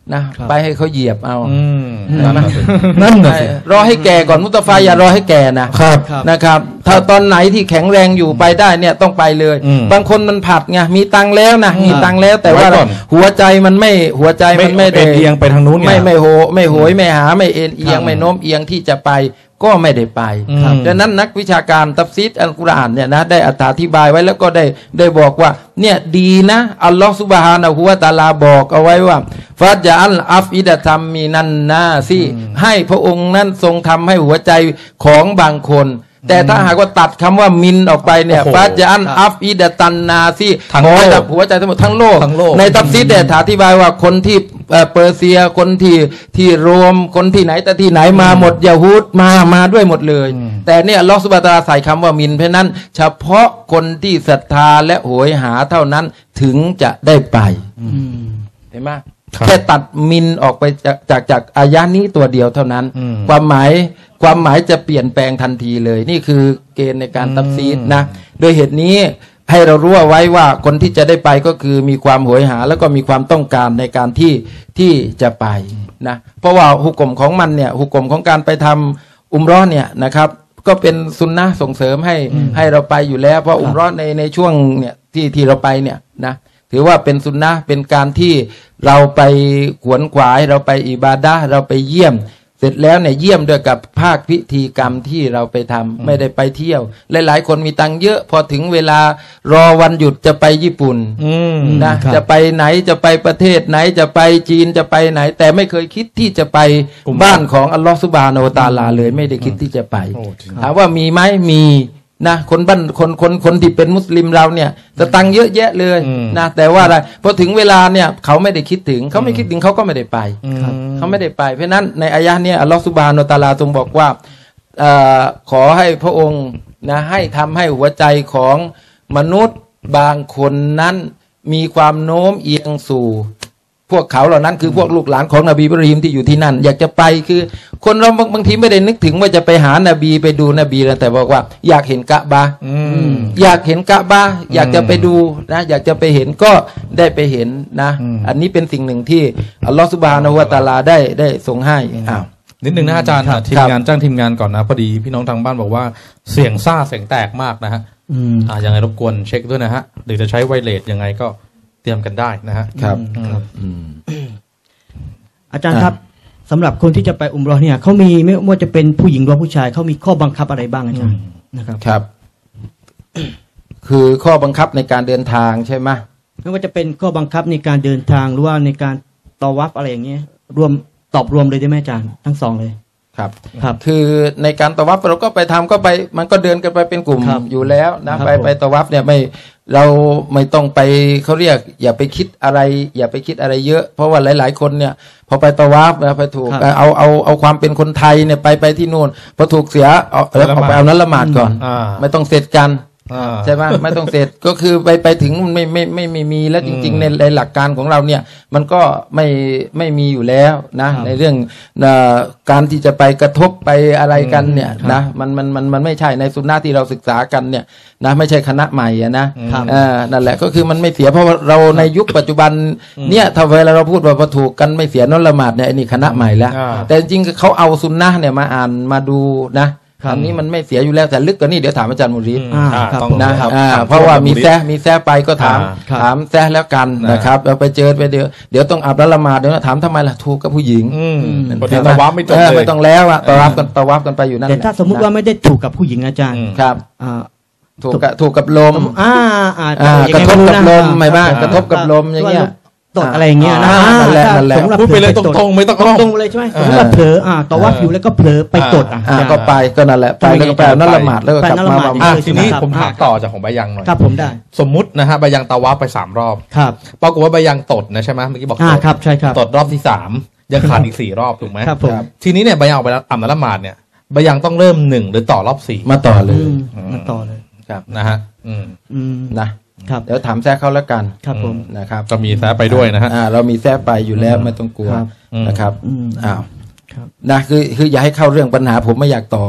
นะครับ ไปให้เขาเหยียบเอาอืมนั่นนั่นน่ะน่ะสินั่นน่ะสิรอให้แก่ก่อนมุตฟาอย่ารอให้แก่นะครับครับนะครับ ถ้าตอนไหนที่แข็งแรงอยู่ไปได้เนี่ยต้องไปเลยอืมบางคนมันผัดไงมีตังค์แล้วนะมีตังค์แล้วแต่ว่าไว้ก่อนหัวใจมันไม่หัวใจมันไม่ได้เอียงไปทางนู้นไงไม่ไม่โหไม่โหยไม่หาไม่เอ็นเอียงไม่โน้มเอียงที่จะไปก็ไม่ได้ไปครับดังนั้นนักวิชาการตัฟซีรอัลกุรอานเนี่ยนะได้อธิบายไว้แล้วก็ได้ได้บอกว่าเนี่ยดีนะอัลลอฮฺซุบฮานะฮูวะตะอาลาบอกเอาไว้ว่าฟาจาอัลอัฟอิดะตัมมีนันนาซีให้พระองค์นั้นทรงทำให้หัวใจของบางคน แต่ถ้าหากว่าตัดคำว่ามินออกไปเนี่ยโอ้โหฟาจาอันอัฟอิดะตันนาซีทั้งขอโลกดับหัวใจทั้งหมดทั้งโลกทั้งโลกในตัฟซีรเนี่ยอธิบายว่าคนที่เอ่อเปอร์เซียคนที่ที่โรมคนที่ไหนแต่ที่ไหนมาหมดยะฮูดมามาด้วยหมดเลย แต่เนี่ยอัลลอฮฺซุบฮานะฮูวะตะอาลาใส่คำว่ามินเพราะนั้น เฉพาะคนที่ศรัทธาและโหยหาเท่านั้นถึงจะได้ไปอืมเห็นไหมครับแค่ตัดมินออกไปจากจากจากอายะนี้ตัวเดียวเท่านั้นอืมความหมายความหมายจะเปลี่ยนแปลงทันทีเลย นี่คือเกณฑ์ในการตัฟซีรนะ โดยเหตุนี้ให้เรารู้เอาไว้ว่าคนที่จะได้ไปก็คือมีความโหยหา แล้วก็มีความต้องการในการที่ที่จะไปนะเพราะว่าหุกกลมของมันเนี่ยหุกกลมของการไปทำอุมเราะห์เนี่ยนะครับ ก็เป็นซุนนะห์ส่งเสริมให้ให้เราไปอยู่แล้ว เพราะอุมเราะห์ในในช่วงเนี่ยที่ที่เราไปเนี่ยนะถือว่าเป็นซุนนะห์เป็นการที่เราไปขวนขวายเราไปอิบาดะห์เราไปเยี่ยม เสร็จแล้วเนี่ยเยี่ยมด้วยกับภาคพิธีกรรมที่เราไปทำไม่ได้ไปเที่ยวหลายๆคนมีตังค์เยอะ พอถึงเวลารอวันหยุดจะไปญี่ปุ่นอืมนะครับ จะไปไหนจะไปประเทศไหนจะไปจีนจะไปไหน แต่ไม่เคยคิดที่จะไปกลุ่มบ้านของอัลลอฮฺซุบฮานะฮูวะตะอาลาเลยไม่ได้คิดที่จะไปโอ้จริงถามว่ามีไหมมีนะคนบ้านคนคนคนที่เป็นมุสลิมเราเนี่ยสตังค์เยอะแยะเลยอืมนะแต่ว่าอะไรพอถึงเวลาเนี่ยเขาไม่ได้คิดถึงเขาไม่คิดถึงเขาก็ไม่ได้ไปครับเขาไม่ได้ไป เพราะฉะนั้นในอายะห์เนี่ยอัลลอฮฺซุบฮานะฮูวะตะอาลาทรงบอกว่าเออขอให้พระองค์นะให้ทำให้หัวใจของมนุษย์บางคนนั้นมีความโน้มเอียงสู่ พวกเขาเหล่านั้นคือพวกลูกหลานของนบีอิบราฮิมที่อยู่ที่นั่น อยากจะไปคือคนเราบางบางทีไม่ได้นึกถึงว่าจะไปหานบีไปดูนบีนะแต่บอกว่าอยากเห็นกะบะห์อืมอยากเห็นกะบะห์อยากจะไปดูนะอยากจะไปเห็นก็ได้ไปเห็นนะอืมอันนี้เป็นสิ่งหนึ่งที่อัลลอฮฺซุบฮานะฮูวะตะอาลาได้ได้ทรงให้อ้าวนิดนึงนะอาจารย์ครับทีมงานจ้างทีมงานก่อนนะพอดีพี่น้องทางบ้านบอกว่าเสียงซ่าเสียงแตกมากนะฮะอืมอ่ายังไงรบกวนเช็คด้วยนะฮะหรือจะใช้ไวเลสยังไงก็เตรียมกันได้นะฮะครับอืมอืมอาจารย์อ่าครับสำหรับคนที่จะไปอุมเราะห์เนี่ยเขามีไม่ว่าจะเป็นผู้หญิงหรือผู้ชายเขามีข้อบังคับอะไรบ้างอาจารย์นะครับครับ คือข้อบังคับในการเดินทางใช่ไหมไม่ว่าจะเป็นข้อบังคับในการเดินทางหรือว่าในการตอวัฟอะไรอย่างเงี้ยรวมตอบรวมเลยได้ไหมอาจารย์ทั้งสองเลยครับครับคือในการตะวัฟเราก็ไปทำก็ไปมันก็เดินกันไปเป็นกลุ่มครับอยู่แล้วนะครับ ไปผมไปตะวัฟเนี่ยไม่เราไม่ต้องไปเขาเรียก อย่าไปคิดอะไร อย่าไปคิดอะไรเยอะ เพราะว่าหลาย ๆ คนเนี่ยพอไปตะวัฟนะไปถูกครับเอาเอาเอาความเป็นคนไทยเนี่ยไปไปที่นู่นพอถูกเสียเอาเอาเอาไปเอานั้นละหมาดก่อนอ่าไม่ต้องเสร็จกันอ่าใช่ไหมไม่ต้องเสร็จ ก็คือไปไปถึงมันไม่ไม่ไม่ไม่มีแล้วจริง ๆ ในในหลักการของเราเนี่ย มันก็ไม่ไม่มีอยู่แล้วนะครับในเรื่องเอ่อการที่จะไปกระทบไปอะไรกันเนี่ยครับนะมันมันมันมันไม่ใช่ในสุนนะที่เราศึกษากันเนี่ยนะไม่ใช่คณะใหม่อะนะครับ เออนั่นแหละก็คือมันไม่เสียเพราะว่าเราในยุคปัจจุบันเนี่ยถ้าเวลาเราพูดว่าพอถูกกันไม่เสียนอนละหมาดเนี่ยไอ้นี่คณะใหม่แล้วอ่าแต่จริงๆเขาเอาสุนนะเนี่ยมาอ่านมาดูนะครับ อันนี้มันไม่เสียอยู่แล้วแต่ลึกกว่านี้เดี๋ยวถามอาจารย์มุรีอืมอ่าอ่าครับต้องนะคบอ่าถเพราะว่ามีคแซะมีแซะไปก็ถามอ่าครับถามแซะแล้วกันนะนะครับเราไปเจอไปเดี๋ยวเดี๋ยวต้องอาบน้ำละหมาดเดี๋ยวถามทำไมล่ะถูกกับผู้หญิงอืมอืมประเด็นตะวัฟไม่จบเออเลยไม่ต้องแล้วอะตะวัฟกันตะวัฟกันไปอยู่นั่นแต่แหละถ้าสมมุติว่าไม่ได้ถูกกับผู้หญิงอาจารย์อืมครับอ่าถูกกับถูกกับลมอ่าอ่าอ่ายังไงกระทบกับไรู้นะลมไหมบ้างอ่กระทบกับลมอย่างเงี้ยตดอะไรอย่างเงี้ยนะอ่านั่นแหละนั่นแหละสมมุติว่าพูดไปเลยผตรงๆไม่ต้องอ้อมตรงๆเลยใช่ไหมสมมติว่าเผลออ่าตอวัฟอยู่แล้วก็เผลอไปตดอ่ะอ่าอาจารย์ก็ไปก็นั่นแหละไปแล้วก็ไปเอานั่นละหมาดแล้วก็กลับมาไปนั่นละหมาดมาอ่ะเลยทีนี้ครับผมถามต่อจากของใบยังหน่อยครับผมได้สมมุตินะฮะใบยังตะวัฟไปสามรอบครับปรากฏว่าใบยังตดนะใช่ไหมเมื่อกี้บอกอ่าตดครับใช่ครับตดรอบที่สามยังขาดอีกสี่รอบถูกไหมครับผมทีนี้เนี่ยใบยังออกไปแล้วอ่ำละหมาดเนี่ยใบยังต้องเริ่มหนึ่งหรือต่อรอบสี่มาต่อเลอืยมมาต่อเลยครับนะฮะอืมอืมนะครับ เดี๋ยวถามแซะเขาแล้วกันครับผมนะครับก็มีแซะไปด้วยนะฮะอ่าเรามีแซะไปอยู่แล้วไม่ต้องกลัวครับนะครับอืมอ้าวครับนะคือคืออย่าให้เข้าเรื่องปัญหาผมไม่อยากตอบ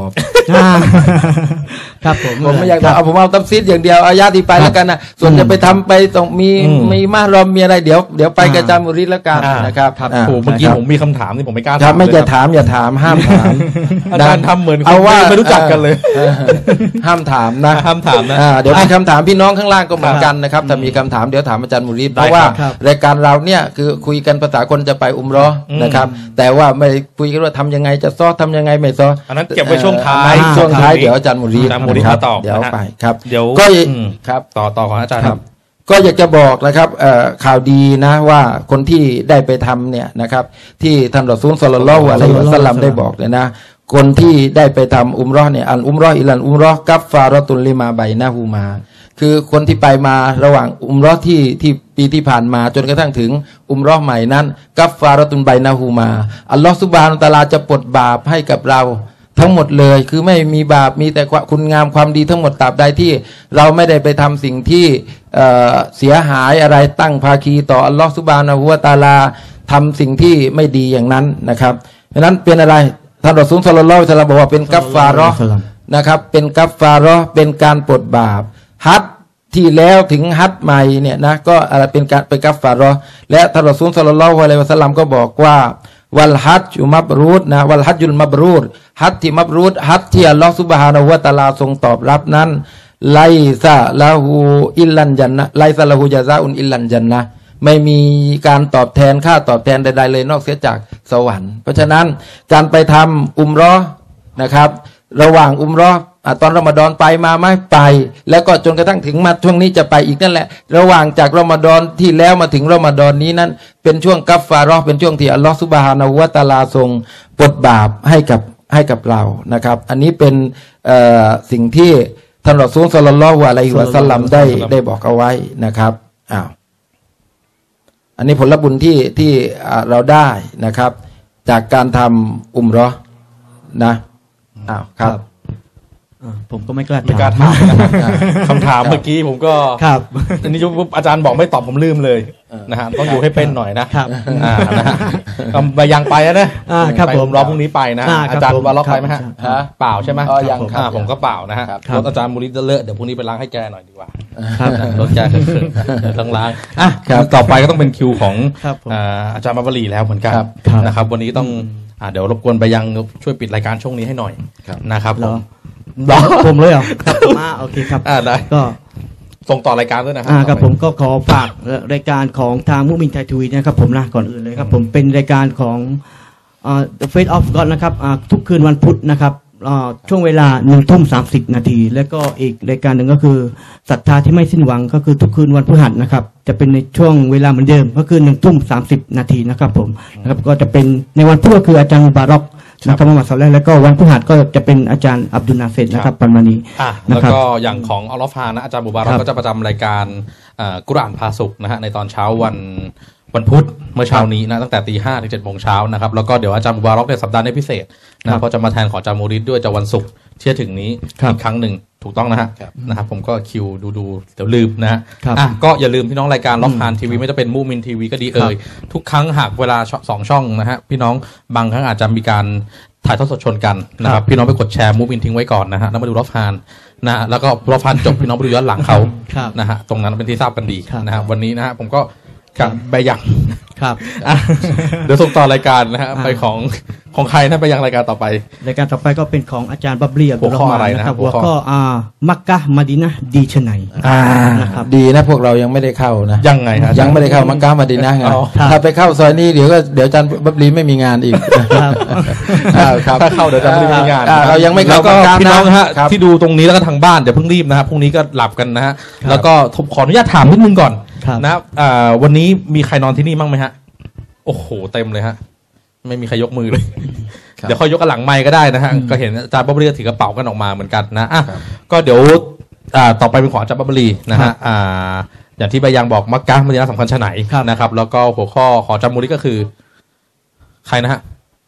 อ่าครับผมผมไม่อยากครัเอาผมเอาตัฟซีดอย่างเดียวเอาญาติไปแล้วกันนะส่วนจะไปทำไปต้องมีอืมมีมารอมมีอะไรเดี๋ยวเดี๋ยวไปอ่ากับอาจารย์มุริดแล้วกันอ่านนะครับครับอ่าโอ้โหเมื่อกี้นะครับผมมีคำถามที่ผมไม่กล้าครัถาบมไม่เลยจะครับถามอย่าถามห้ามถามอาจารย์ทำเหมือนเอาว่าไม่รู้จักกันเลยเออห้ามถามนะห้ามถามนะอ่าเดี๋ยวมีคำถามพี่น้องข้างล่างก็เหมือนกันนะครับถ้ามีคำถามเดี๋ยวถามอาจารย์มุริดได้เพราะว่าครับรายการเราเนี่ยคือคุยกันภาษาคนจะไปอุมเราะห์อืมนะครับ แต่ว่าไม่คุยกันว่าทำยังไงจะซ้อทำยังไงไม่ซ้ออันนั้นเก็บไว้ช่วงท้ายอ่ช่วงท้ายครับเดี๋ยวอาจารย์มุริดอาจารย์มุริดครับมาตอบเดี๋ยวนะฮะไปครับเดี๋ยวก็อืมครับต่อต่อของอาจารย์ครับก็อยากจะบอกนะครับเอ่อข่าวดีนะว่าคนที่ได้ไปทำเนี่ยนะครับที่ท่านรอซูลศ็อลลัลลอฮุอะลัยฮิวะซัลลัมได้บอกเลยนะคนที่ได้ไปทำอุมเราะห์เนี่ยอันอุมเราะห์อิลันอุมเราะห์กัฟฟาเราะตุลลิมาไบนะฮูมาคือคนที่ไปมาระหว่างอุมเราะห์ที่ที่ปีที่ผ่านมาจนกระทั่งถึงอุมเราะห์ใหม่นั้นกัฟฟาเราะตุนไบนะฮูมาอัลลอฮฺซุบฮานะฮูวะตะอาลาจะปลดบาปให้กับเราทั้งหมดเลยคือไม่มีบาปมีแต่คุณงามความดีทั้งหมดตราบใดที่เราไม่ได้ไปทำสิ่งที่เอ่อเสียหายอะไรตั้งภาคีต่ออัลลอฮฺซุบฮานะฮูวะตะอาลาทำสิ่งที่ไม่ดีอย่างนั้นนะครับเพราะฉะนั้นเป็นอะไรท่านรอซูลศ็อลลัลลอฮุอะลัยฮิวะซัลลัมบอกว่าเป็นกัฟฟาเราะห์นะครับเป็นกัฟฟาเราะห์เป็นการปลดบาปฮัจญ์ที่แล้วถึงฮัจญ์ใหม่เนี่ยนะก็อะไรเป็นการเป็นกัฟฟาเราะห์และท่านรอซูลศ็อลลัลลอฮุอะลัยฮิวะซัลลัมก็บอกว่าวัลฮัจญุมับรูดนะวัลฮัจญุลมับรูดฮัจญ์ที่มับรูดฮัจญ์ที่อัลลอฮฺซุบฮานะฮูวะตะอาลาทรงตอบรับนั้นไลซะละหูอิลลันญันนะไลซะละหูญะซาอุนอิลลันญันนะไม่มีการตอบแทนค่าตอบแทนใดๆเลยนอกเสียจากสวรรค์เพราะฉะนั้นการไปทำอุมเราะห์นะครับระหว่างอุมเราะห์อ่ะตอนรอมฎอนไปมาไหมไปแล้วก็จนกระทั่งถึงมาช่วงนี้จะไปอีกนั่นแหละระหว่างจากรอมฎอนที่แล้วมาถึงรอมฎอนนี้นั้นเป็นช่วงกัฟฟาเราะห์เป็นช่วงที่อัลลอฮฺซุบฮานะฮูวะตะอาลาทรงปลดบาปให้กับให้กับเรานะครับอันนี้เป็นเอ่อสิ่งที่ท่านรอซูลศ็อลลัลลอฮุอะลัยฮิวะซัลลัมได้ได้บอกเอาไว้นะครับอ้าวอันนี้ผลบุญที่ที่อ่าเราได้นะครับจากการทำอุมเราะห์นะอ้าวครับอ่าผมก็ไม่กล้าไม่กล้าถามนะฮะคำถามเมื่อกี้ผมก็ครับอันนี้ปุ๊บอาจารย์บอกไม่ตอบผมลืมเลยนะฮะต้องอยู่ให้เป็นหน่อยนะครับ อ่านะฮะก็ไปยังไปนะอ่าครับไปผมรอพรุ่งนี้ไปนะอ่าครับอาจารย์ผมวาล็อกไปไหมฮะฮะเปล่าใช่ไหมอ๋อยังครับอ่าผมก็เปล่านะฮะครับรถอาจารย์มูริจะเลอะเดี๋ยวพรุ่งนี้ไปล้างให้แกหน่อยดีกว่าครับรถแกเขินๆเดี๋ยวต้องล้างอ่ะครับต่อไปก็ต้องเป็นคิวของครับผมอ่าอาจารย์มาบรีแล้วเหมือนกันครับครับนะครับวันนี้ต้องอ่าเดี๋ยวรบกวนไปยังช่วยปิดรายการช่วงนี้ให้หน่อยครับนะครับเหรอรอผมเลยเหรอครับมาโอเคครับอ่าได้ก็ส่งต่อรายการด้วยนะฮะอ่าครับผมก็ขอฝากรายการของทางมุมินไทยทีวีนะครับผมนะก่อนอื่นเลยครับผมเป็นรายการของอ่า The Face of God นะครับอ่าทุกคืนวันพุธนะครับอ่าช่วงเวลาหนึ่งทุ่มสามสิบนาทีแล้วก็อีกรายการหนึ่งก็คือศรัทธาที่ไม่สิ้นหวังก็คือทุกคืนวันพฤหัสนะครับจะเป็นในช่วงเวลาเหมือนเดิมก็คือหนึ่งทุ่มสามสิบนาทีนะครับผมนะครับก็จะเป็นในวันพุธก็คืออาจารย์มุบารอกนะครับมุฮัมมัดศ็อลลัลลอฮุแล้วก็วันพฤหัสก็จะเป็นอาจารย์อับดุลนาเซดนะครับประมาณนี้อ่ะนะแล้วครับก็อย่างของอัลลอฮ์ฟานะอาจารย์บุบารัคกรับก็จะประจำรายการเอ่อกุรอานพาสุขนะฮะในตอนเช้าวันวันพุธเมื่อเช้านี้นะตั้งแต่ตีห้าถึงเจ็ดโมงเช้านะครับแล้วก็เดี๋ยวอาจารย์บุบารักในสัปดาห์นี้พิเศษครันะบเพราะจะมาแทนของอาจารย์มูริดด้วยจะวันศุกร์ที่จะถึงนี้ครับอีกครั้งหนึ่งถูกต้องนะฮะครับนะครับผมก็คิวดูดูเดี๋ยวลืมนะฮะครับอ่ะก็อย่าลืมพี่น้องรายการล็อกฮานทีวีไม่ว่าจะเป็นมูมินทีวีก็ดีเอ่ยทุกครั้งหากเวลาช่องสองช่องนะฮะพี่น้องบางครั้งอาจจะมีการถ่ายทอดสดชนกันนะครับพี่น้องไปกดแชร์มูมินทิ้งไว้ก่อนนะฮะแล้วมาดูล็อกฮานนะฮะแล้วก็ล็อกฮานจบพี่น้องไปดูย้อนหลังเขาครับนะฮะตรงนั้นเป็นที่ทราบกันดีครับนะฮะวันนี้นะฮะผมก็กับใบยังครับอ่ะเดี๋ยวส่งต่อรายการนะฮะอ่าไปของของใครนะไปยังรายการต่อไปรายการต่อไปก็เป็นของอาจารย์บับเลียหัวข้ออะไรนะครัหัหัววข้อข้ออ่ามักกะห์มะดีนะห์ดีชะไหนอ่านะครับดีนะพวกเรายังไม่ได้เข้านะยังไงฮะยังไม่ได้เข้ามักกะห์มะดีนะห์ไงอ๋อครับถ้าไปเข้าซอยนี้เดี๋ยวก็เดี๋ยวอาจารย์บับลีไม่มีงานอีกครับอ่าครับถ้าเข้าเดี๋ยวจะไม่ได้มีงานอ่าเรายังไม่เข้าแล้วก็มักกะห์พี่น้องฮะครับที่ดูตรงนี้แล้วก็ทางบ้านเดี๋ยวเพิ่งรีบนะฮะพรุ่งนี้ก็หลับกันนะฮะครับแล้วก็ขออนุญาตถามนิดนึงก่อนครับนะอ่าวันนี้มีใครนอนที่นี่บ้างไหมฮะโอ้โหเต็มเลยฮะไม่มีใครยกมือเลยครับเดี๋ยวค่อยยกกันหลังไมค์ก็ได้นะฮะก็เห็นอาจารย์บับเรียถือกระเป๋ากันออกมาเหมือนกันนะอ่ะครับก็เดี๋ยวอ่าต่อไปเป็นของอาจารย์บับรีนะฮะอ่าอย่างที่ใบยังบอกมักกะห์มะดีนะห์สำคัญชะไหนครับนะครับ แล้วก็หัวข้อของอาจารย์มูริก็คือ ใครนะฮะ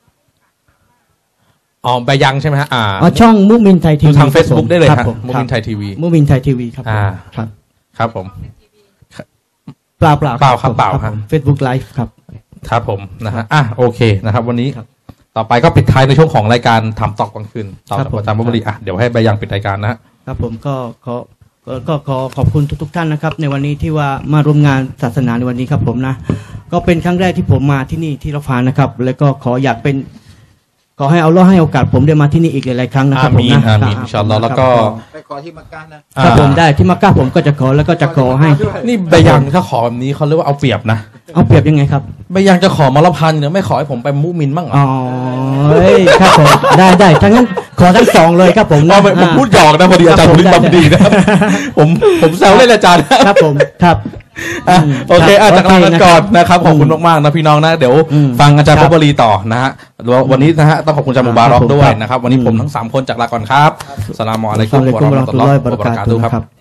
อ๋อใบยังใช่ไหมฮะอ่าอ๋อช่องมุมินไทยทีดูวีทาง Facebook ได้เลยคฮะรับผมมุมินไทยทีวีมุมินไทยทีวีครับผมอ่าครับครับผมเปล่าเปล่าเปล่าครับเปล่าครับเฟซบุ๊กไลฟ์ครับครับผมนะฮะอ่ะโอเคนะครับ วันนี้ครับต่อไปก็ปิดท้ายในช่วงของรายการถามตอบกลางคืนต่อครัจากบผมอาจารย์บุบรีอ่ะเดี๋ยวให้ใบยังปิดรายการนะฮะครับผมก็ขอก็ก็ขอขอบคุณทุกๆท่านนะครับในวันนี้ที่ว่ามาร่วมงานศาสนาในวันนี้ครับผมนะก็เป็นครั้งแรกที่ผมมาที่นี่ที่เราฟานะครับแล้วก็ขออยากเป็นขอให้เอาล่อให้โอกาสผมได้มาที่นี่อีกหลายๆครั้งนะครับอาผมีมนนะอามีนอินชาอัลลอฮ์แล้วก็ไปขอที่มักกะนะครับผมได้ที่มักกะผมก็จะขอแล้วก็จะขอให้นี่ใบยังถ้าขอแบบนี้เขาเรียกว่าเอาเปรียบนะเอาเปรียบยังไงครับใบยังจะขอมรพันธ์เนี่ยไม่ขอให้ผมไปมุมินบ้างเหรออ๋อเฮ้ยครับผมได้ได้ทั้งนั้นขอทั้งสองเลยครับผมอ๋อไม่ผมพูดหยอกนะพอดีอาจารย์คผบมผมลิ้นบำดีนะครับผมผมแซวเล่นอาจารย์ครับผมครับอ่ะโอเคอาจากลากันก่อนนะครับขอบคุณอืมมากๆนะพี่น้องนะเดี๋ยวอืมฟังอาจารย์ครัพบบรีต่อนะฮะวันนี้นะฮะต้องขอบคุณอาจารย์มุบารอกครับผมด้วยครับนะครับวันนี้ผมอืมทั้งสามคนจากลาก่อนครับอัสสลามุอะลัยกุมอัสสลามุอะลัยกุมวะเราะห์มะตุลลอฮ์วะเราะห์มะตุลลอฮ์วะบะเราะกาตุฮ์ครับ